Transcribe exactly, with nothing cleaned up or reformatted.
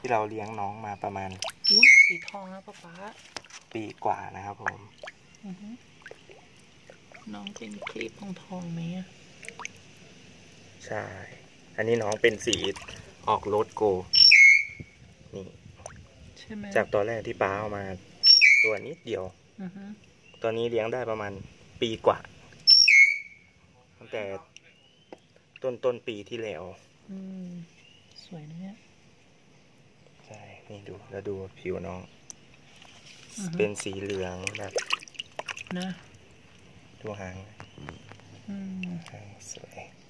ที่เราเลี้ยงน้องมาประมาณอุ้ยสีทองนะป๊าป๊าปีกว่านะครับผมน้องเป็นคลีปทองทองไหมใช่อันนี้น้องเป็นสีออกโรสโกนี่ใช่ไหมจากตัวแรกที่ป้าเอามาตัวนิดเดียวตัวนี้เลี้ยงได้ประมาณปีกว่าตั้งแต่ต้นต้นปีที่แล้วอืมสวยนะเนี่ยใช่นี่ดูแล้วดูผิวน้องเป็นสีเหลืองแบบนะดูหางหางสวย